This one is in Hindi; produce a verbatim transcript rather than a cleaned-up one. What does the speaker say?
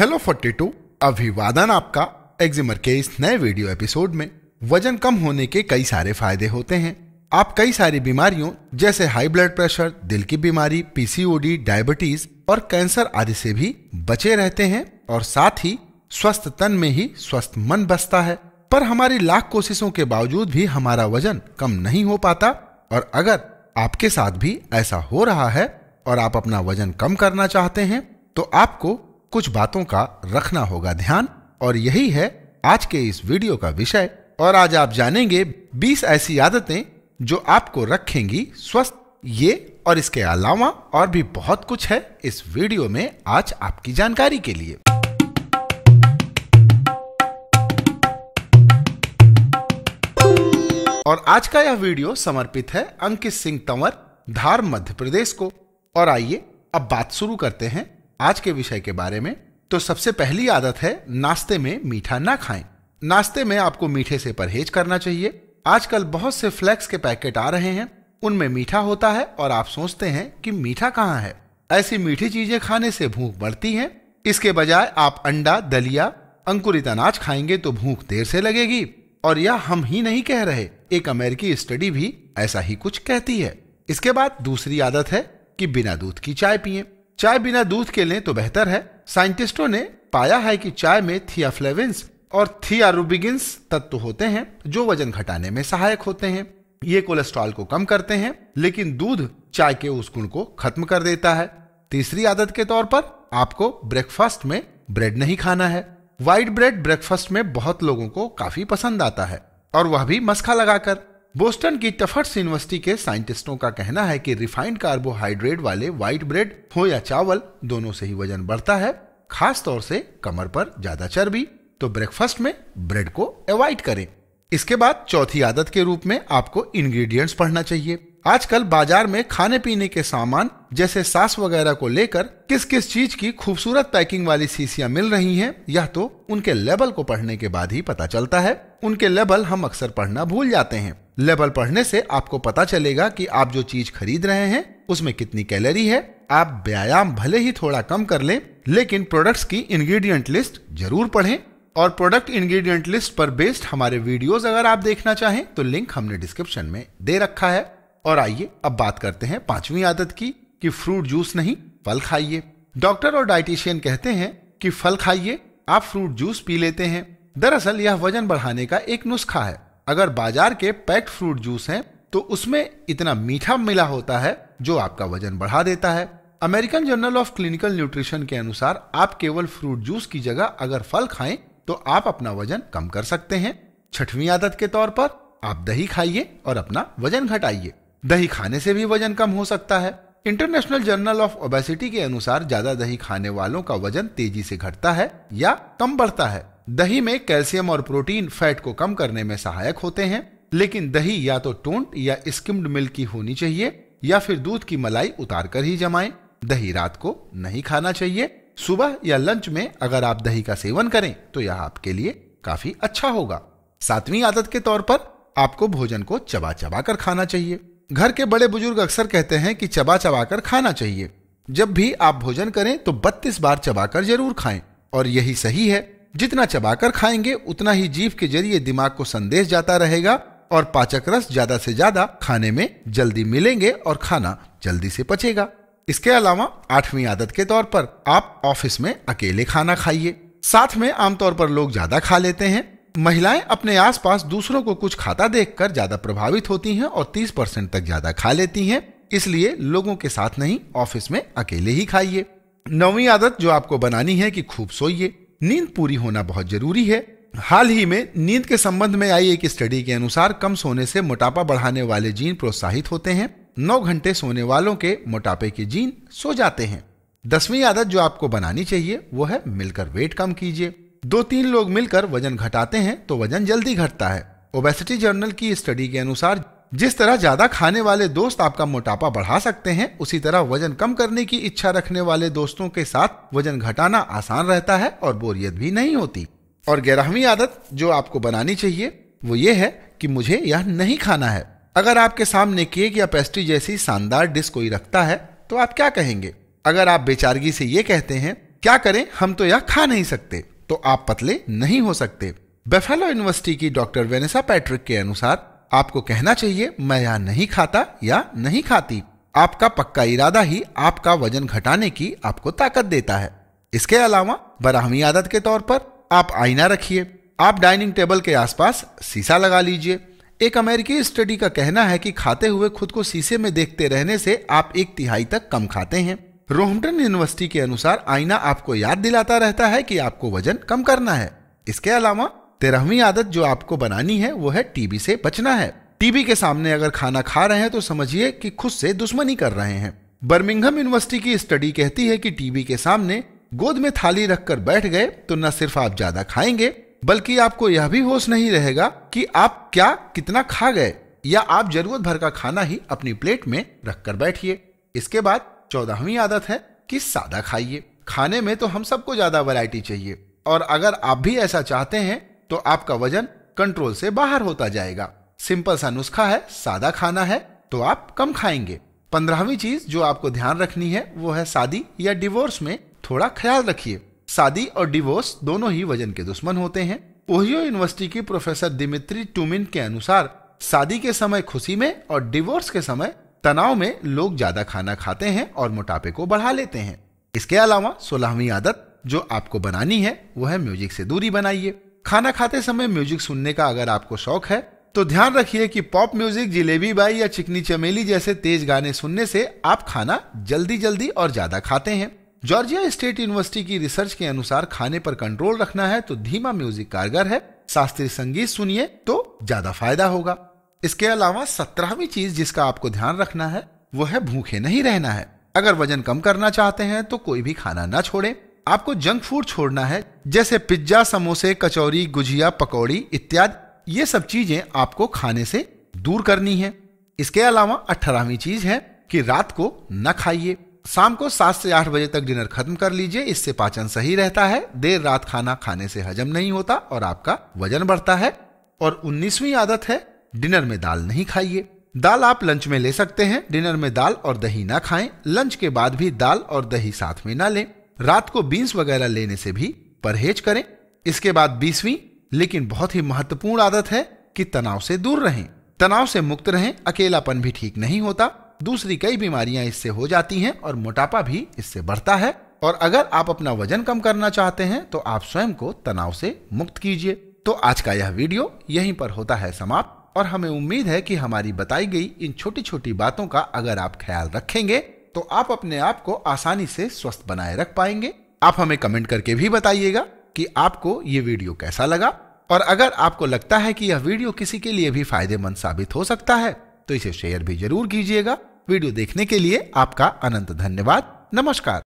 हेलो फोर्टी टू, अभिवादन आपका एक्जिमर के इस नए वीडियो एपिसोड में। वजन कम होने के कई सारे फायदे होते हैं। आप कई सारी बीमारियों जैसे हाई ब्लड प्रेशर, दिल की बीमारी, पीसीओडी, डायबिटीज और कैंसर आदि से भी बचे रहते हैं और साथ ही स्वस्थ तन में ही स्वस्थ मन बसता है। पर हमारी लाख कोशिशों के बावजूद भी हमारा वजन कम नहीं हो पाता। और अगर आपके साथ भी ऐसा हो रहा है और आप अपना वजन कम करना चाहते हैं तो आपको कुछ बातों का रखना होगा ध्यान, और यही है आज के इस वीडियो का विषय। और आज आप जानेंगे बीस ऐसी आदतें जो आपको रखेंगी स्वस्थ। ये और इसके अलावा और भी बहुत कुछ है इस वीडियो में आज आपकी जानकारी के लिए। और आज का यह वीडियो समर्पित है अंकित सिंह तंवर, धार, मध्य प्रदेश को। और आइए अब बात शुरू करते हैं आज के विषय के बारे में। तो सबसे पहली आदत है नाश्ते में मीठा ना खाएं। नाश्ते में आपको मीठे से परहेज करना चाहिए। आजकल बहुत से फ्लेक्स के पैकेट आ रहे हैं, उनमें मीठा होता है और आप सोचते हैं कि मीठा कहाँ है। ऐसी मीठी चीजें खाने से भूख बढ़ती है। इसके बजाय आप अंडा, दलिया, अंकुरित अनाज खाएंगे तो भूख देर से लगेगी। और यह हम ही नहीं कह रहे, एक अमेरिकी स्टडी भी ऐसा ही कुछ कहती है। इसके बाद दूसरी आदत है कि बिना दूध की चाय पिएं। चाय बिना दूध के लें तो बेहतर है। साइंटिस्टों ने पाया है कि चाय में थियाफ्लेविन्स और थियारुबिगिन्स तत्व होते हैं जो वजन घटाने में सहायक होते हैं। ये कोलेस्ट्रॉल को कम करते हैं, लेकिन दूध चाय के उस गुण को खत्म कर देता है। तीसरी आदत के तौर पर आपको ब्रेकफास्ट में ब्रेड नहीं खाना है। व्हाइट ब्रेड ब्रेकफास्ट में बहुत लोगों को काफी पसंद आता है, और वह भी मस्का लगाकर। बोस्टन की टफट्स यूनिवर्सिटी के साइंटिस्टों का कहना है कि रिफाइंड कार्बोहाइड्रेट वाले व्हाइट ब्रेड हो या चावल, दोनों से ही वजन बढ़ता है, खास तौर से कमर पर ज्यादा चर्बी। तो ब्रेकफास्ट में ब्रेड को अवॉइड करें। इसके बाद चौथी आदत के रूप में आपको इंग्रेडिएंट्स पढ़ना चाहिए। आजकल बाजार में खाने पीने के सामान जैसे सॉस वगैरह को लेकर किस किस चीज की खूबसूरत पैकिंग वाली शीशियां मिल रही हैं, यह तो उनके लेबल को पढ़ने के बाद ही पता चलता है। उनके लेबल हम अक्सर पढ़ना भूल जाते हैं। लेबल पढ़ने से आपको पता चलेगा कि आप जो चीज खरीद रहे हैं उसमें कितनी कैलोरी है। आप व्यायाम भले ही थोड़ा कम कर लें, लेकिन प्रोडक्ट्स की इंग्रेडिएंट लिस्ट जरूर पढ़ें। और प्रोडक्ट इंग्रेडिएंट लिस्ट पर बेस्ड हमारे वीडियोस अगर आप देखना चाहें तो लिंक हमने डिस्क्रिप्शन में दे रखा है। और आइए अब बात करते हैं पांचवी आदत की कि फ्रूट जूस नहीं, फल खाइए। डॉक्टर और डाइटिशियन कहते हैं कि फल खाइए, आप फ्रूट जूस पी लेते हैं। दरअसल यह वजन बढ़ाने का एक नुस्खा है। अगर बाजार के पैक्ड फ्रूट जूस हैं तो उसमें इतना मीठा मिला होता है जो आपका वजन बढ़ा देता है। American journal of clinical nutrition के अनुसार आप केवल फ्रूट जूस की जगह अगर फल खाएं तो आप अपना वजन कम कर सकते हैं। छठवीं आदत के तौर पर आप दही खाइए और अपना वजन घटाइए। दही खाने से भी वजन कम हो सकता है। इंटरनेशनल जर्नल ऑफ ओबेसिटी के अनुसार ज्यादा दही खाने वालों का वजन तेजी से घटता है या कम बढ़ता है। दही में कैल्शियम और प्रोटीन फैट को कम करने में सहायक होते हैं, लेकिन दही या तो टोंड या स्किम्ड मिल्क की होनी चाहिए या फिर दूध की मलाई उतार कर ही जमाएं। दही रात को नहीं खाना चाहिए। सुबह या लंच में अगर आप दही का सेवन करें तो यह आपके लिए काफी अच्छा होगा। सातवीं आदत के तौर पर आपको भोजन को चबा चबा कर खाना चाहिए। घर के बड़े बुजुर्ग अक्सर कहते हैं कि चबा चबा कर खाना चाहिए। जब भी आप भोजन करें तो बत्तीस बार चबाकर जरूर खाएं, और यही सही है। जितना चबाकर खाएंगे उतना ही जीभ के जरिए दिमाग को संदेश जाता रहेगा और पाचक रस ज्यादा से ज्यादा खाने में जल्दी मिलेंगे और खाना जल्दी से पचेगा। इसके अलावा आठवीं आदत के तौर पर आप ऑफिस में अकेले खाना खाइए। साथ में आमतौर पर लोग ज्यादा खा लेते हैं। महिलाएं अपने आसपास दूसरों को कुछ खाता देखकर ज्यादा प्रभावित होती हैं और तीस परसेंट तक ज्यादा खा लेती हैं। इसलिए लोगों के साथ नहीं, ऑफिस में अकेले ही खाइए। नौवीं आदत जो आपको बनानी है कि खूब सोइए। नींद पूरी होना बहुत जरूरी है। हाल ही में नींद के संबंध में आई एक स्टडी के अनुसार कम सोने से मोटापा बढ़ाने वाले जीन प्रोत्साहित होते हैं। नौ घंटे सोने वालों के मोटापे के जीन सो जाते हैं। दसवीं आदत जो आपको बनानी चाहिए वो है मिलकर वेट कम कीजिए। दो तीन लोग मिलकर वजन घटाते हैं तो वजन जल्दी घटता है। ओबेसिटी जर्नल की स्टडी के अनुसार जिस तरह ज्यादा खाने वाले दोस्त आपका मोटापा बढ़ा सकते हैं, उसी तरह वजन कम करने की इच्छा रखने वाले दोस्तों के साथ वजन घटाना आसान रहता है और बोरियत भी नहीं होती। और ग्यारहवीं आदत जो आपको बनानी चाहिए वो ये है कि मुझे यह नहीं खाना है। अगर आपके सामने केक या पेस्ट्री जैसी शानदार डिश कोई रखता है तो आप क्या कहेंगे? अगर आप बेचारगी से ये कहते हैं क्या करें, हम तो यह खा नहीं सकते, तो आप पतले नहीं हो सकते। बफेलो यूनिवर्सिटी की डॉक्टर वेनेसा पैट्रिक के अनुसार आपको कहना चाहिए मैं यह नहीं खाता या नहीं खाती। आपका पक्का इरादा ही आपका वजन घटाने की आपको ताकत देता है। इसके अलावा बरहमी आदत के तौर पर आप आईना रखिए। आप डाइनिंग टेबल के आसपास शीशा लगा लीजिए। एक अमेरिकी स्टडी का कहना है कि खाते हुए खुद को शीशे में देखते रहने से आप एक तिहाई तक कम खाते हैं। रोहम्पटन यूनिवर्सिटी के अनुसार आईना आपको याद दिलाता रहता है कि आपको वजन कम करना है। इसके अलावा तेरहवीं आदत जो आपको बनानी है वो है टीबी से बचना है। टीबी के सामने अगर खाना खा रहे हैं तो समझिए कि खुद से दुश्मनी कर रहे हैं। बर्मिंघम यूनिवर्सिटी की स्टडी कहती है कि टीबी के सामने गोद में थाली रखकर बैठ गए तो न सिर्फ आप ज्यादा खाएंगे बल्कि आपको यह भी होश नहीं रहेगा कि आप क्या कितना खा गए, या आप जरूरत भर का खाना ही अपनी प्लेट में रखकर बैठिए। इसके बाद चौदहवीं आदत है कि सादा खाइए। खाने में तो हम सबको ज्यादा वैरायटी चाहिए और अगर आप भी ऐसा चाहते हैं तो आपका वजन कंट्रोल से बाहर होता जाएगा। सिंपल सा नुस्खा है, सादा खाना है तो आप कम खाएंगे। पंद्रहवीं चीज जो आपको ध्यान रखनी है वो है शादी या डिवोर्स में थोड़ा ख्याल रखिए। शादी और डिवोर्स दोनों ही वजन के दुश्मन होते हैं। ओहियो यूनिवर्सिटी की प्रोफेसर दिमित्री टूमिन के अनुसार शादी के समय खुशी में और डिवोर्स के समय तनाव में लोग ज्यादा खाना खाते हैं और मोटापे को बढ़ा लेते हैं। इसके अलावा सोलहवीं आदत जो आपको बनानी है वो है म्यूजिक से दूरी बनाइए। खाना खाते समय म्यूजिक सुनने का अगर आपको शौक है तो ध्यान रखिए कि पॉप म्यूजिक, जिलेबी बाई या चिकनी चमेली जैसे तेज गाने सुनने से आप खाना जल्दी जल्दी और ज्यादा खाते हैं। जॉर्जिया स्टेट यूनिवर्सिटी की रिसर्च के अनुसार खाने पर कंट्रोल रखना है तो धीमा म्यूजिक कारगर है। शास्त्रीय संगीत सुनिए तो ज्यादा फायदा होगा। इसके अलावा सत्रहवीं चीज जिसका आपको ध्यान रखना है वो है भूखे नहीं रहना है। अगर वजन कम करना चाहते हैं तो कोई भी खाना ना छोड़ें। आपको जंक फूड छोड़ना है, जैसे पिज्जा, समोसे, कचौरी, गुजिया, पकौड़ी इत्यादि। ये सब चीजें आपको खाने से दूर करनी है। इसके अलावा अठारहवीं चीज है कि रात को न खाइए। शाम को सात से आठ बजे तक डिनर खत्म कर लीजिए, इससे पाचन सही रहता है। देर रात खाना खाने से हजम नहीं होता और आपका वजन बढ़ता है। और उन्नीसवीं आदत है डिनर में दाल नहीं खाइए। दाल आप लंच में ले सकते हैं, डिनर में दाल और दही ना खाएं। लंच के बाद भी दाल और दही साथ में ना लें। रात को बीन्स वगैरह लेने से भी परहेज करें। इसके बाद बीसवीं लेकिन बहुत ही महत्वपूर्ण आदत है कि तनाव से दूर रहें। तनाव से मुक्त रहें। अकेलापन भी ठीक नहीं होता, दूसरी कई बीमारियां इससे हो जाती हैं और मोटापा भी इससे बढ़ता है। और अगर आप अपना वजन कम करना चाहते हैं तो आप स्वयं को तनाव से मुक्त कीजिए। तो आज का यह वीडियो यहीं पर होता है समाप्त और हमें उम्मीद है कि हमारी बताई गई इन छोटी छोटी बातों का अगर आप ख्याल रखेंगे तो आप अपने आप को आसानी से स्वस्थ बनाए रख पाएंगे। आप हमें कमेंट करके भी बताइएगा कि आपको ये वीडियो कैसा लगा, और अगर आपको लगता है कि यह वीडियो किसी के लिए भी फायदेमंद साबित हो सकता है तो इसे शेयर भी जरूर कीजिएगा। वीडियो देखने के लिए आपका अनंत धन्यवाद। नमस्कार।